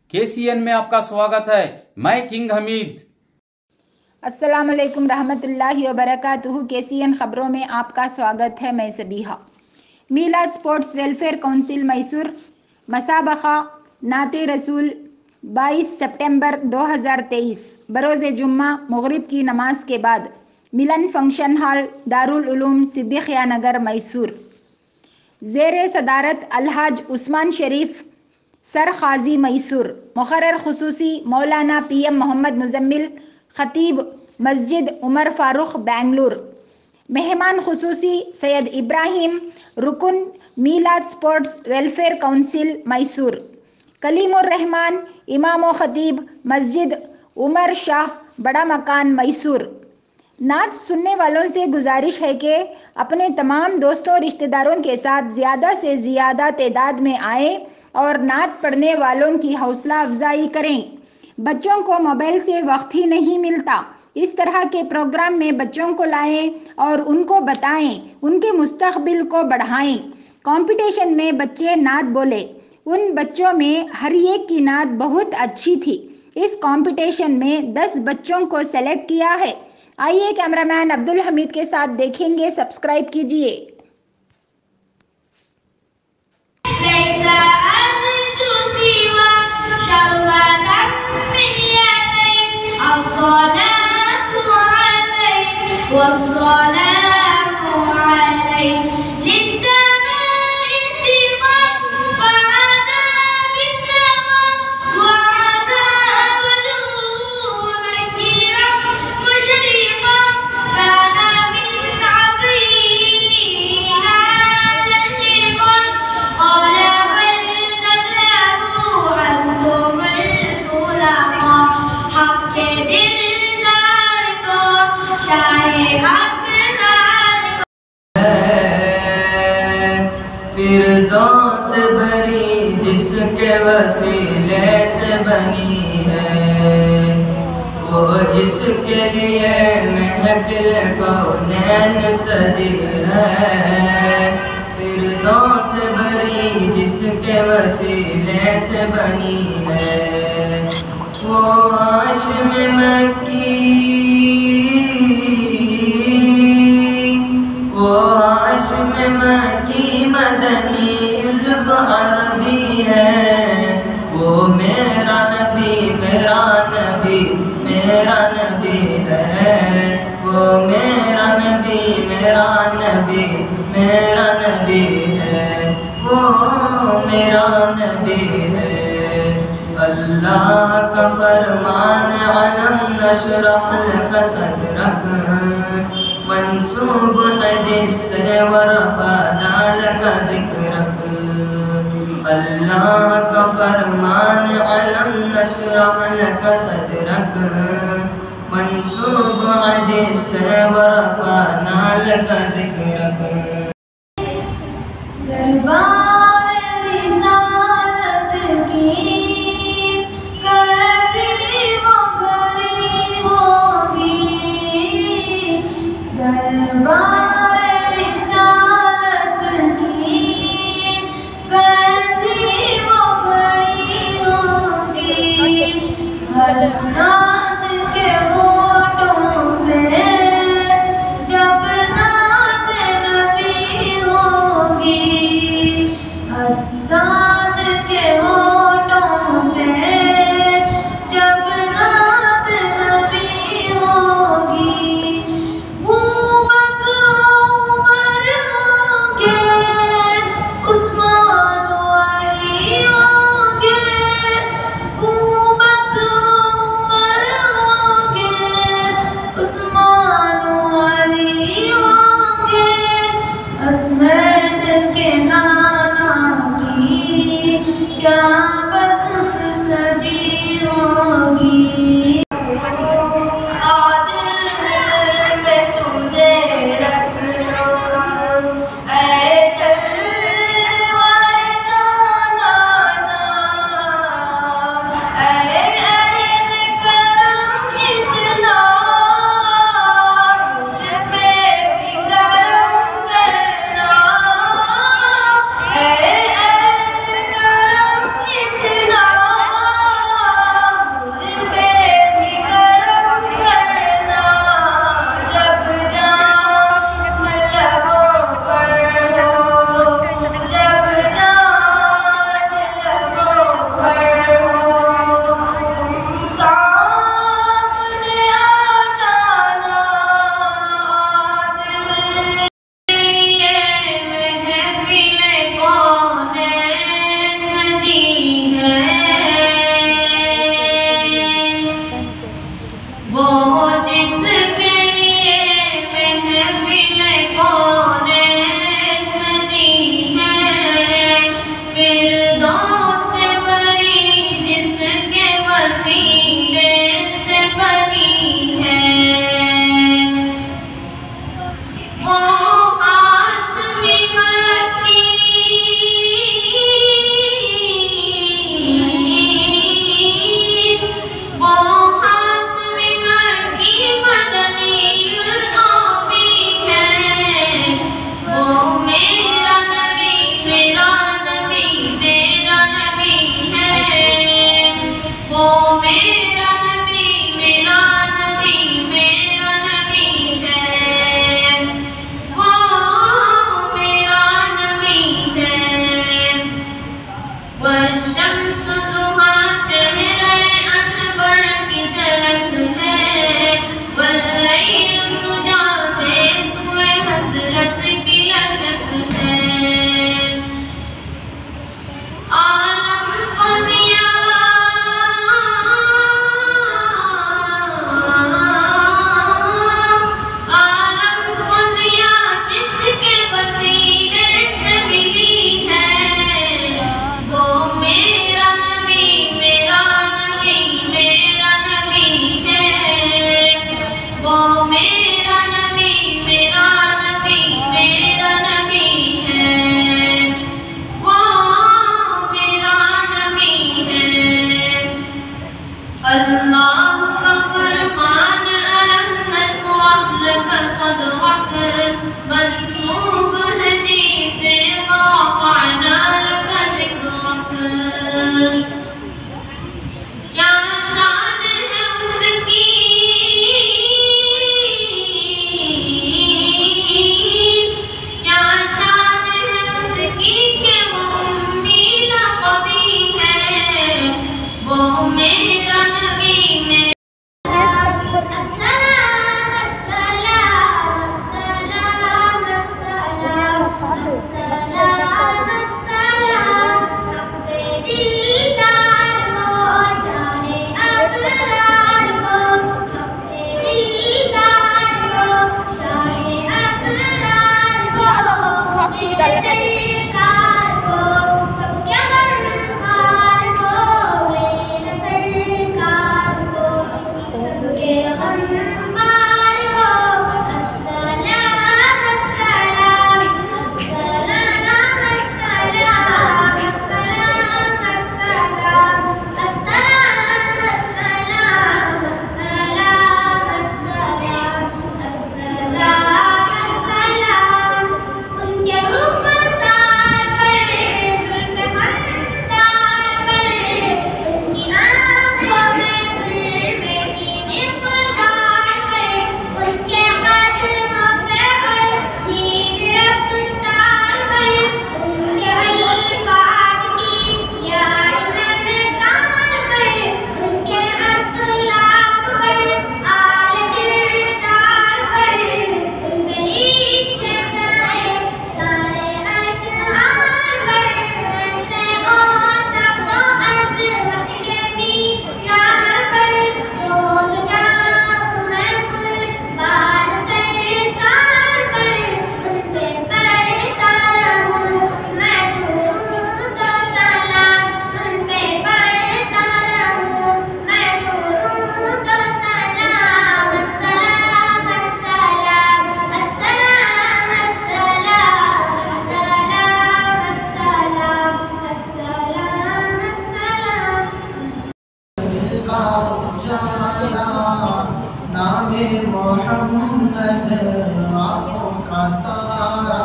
KCN में आपका स्वागत है। मैं किंग हमीद। अस्सलाम वालेकुम रहमतुल्लाहि व बरकातुहू। KCN खबरों में आपका स्वागत है। मैं Sabiha. Milad sports welfare council Mysore मसाबका नाते रसूल 22 सितंबर 2023 बरोज़ जुम्मा मगरिब की नमाज के बाद मिलन फंक्शन हॉल दारुल उलूम सिद्दीक़िया नगर मैसूर ज़ेर सदारत अलहाज उस्मान शरीफ सर खाजी मैसूर मुक़र्रर खुसूसी मौलाना PM मोहम्मद मुज़म्मिल खतीब मस्जिद उमर फ़ारूक बेंगलुरु। मेहमान खुसूसी सैयद इब्राहिम रुकन Milad sports welfare council Mysore. Kalimur Rahman इमाम व खतीब मस्जिद उमर शाह बड़ा मकान मैसूर। नात सुनने वालों से गुजारिश है कि अपने तमाम दोस्तों और रिश्तेदारों के साथ ज़्यादा से ज़्यादा तादाद में आए और नात पढ़ने वालों की हौसला अफजाई करें। बच्चों को मोबाइल से वक्त ही नहीं मिलता। इस तरह के प्रोग्राम में बच्चों को लाएं और उनको बताएं, उनके मुस्तकबिल को बढ़ाएं। कंपटीशन में बच्चे नात बोले। उन बच्चों में हर एक की नात बहुत अच्छी थी। इस कंपटीशन में 10 बच्चों को सेलेक्ट किया है। आइए कैमरामैन अब्दुल हमीद के साथ देखेंगे। सब्सक्राइब कीजिए। फिरदौस भरी जिसके वसीले से बनी है, वो जिसके लिए महफिल कौनैन सजी है। फिरदौस भरी जिसके वसीले से बनी है, वो हाशिम मक्की, वो हाशिम मक्की मदनी अरबी है। वो मेरा नबी मेरा नबी मेरा नबी है। वो मेरा नबी मेरा नबी मेरा नबी है। वो मेरा नबी है। अल्लाह का फरमान अलम नशरह लक सदरक मंसूब है जिससे वरफ़अना लक ज़िक्रक। अल्लाह का फरमान अलम नशरह लक सदरक मंसूब है जिससे वरफ़अना लक ज़िक्रक। नात के होठों पे जब नात वो मेरा नबी मेरा नामे मोहम्मद आँखों का तारा,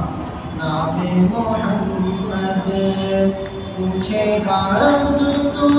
नामे मोहम्मद पूछेगा रब तुम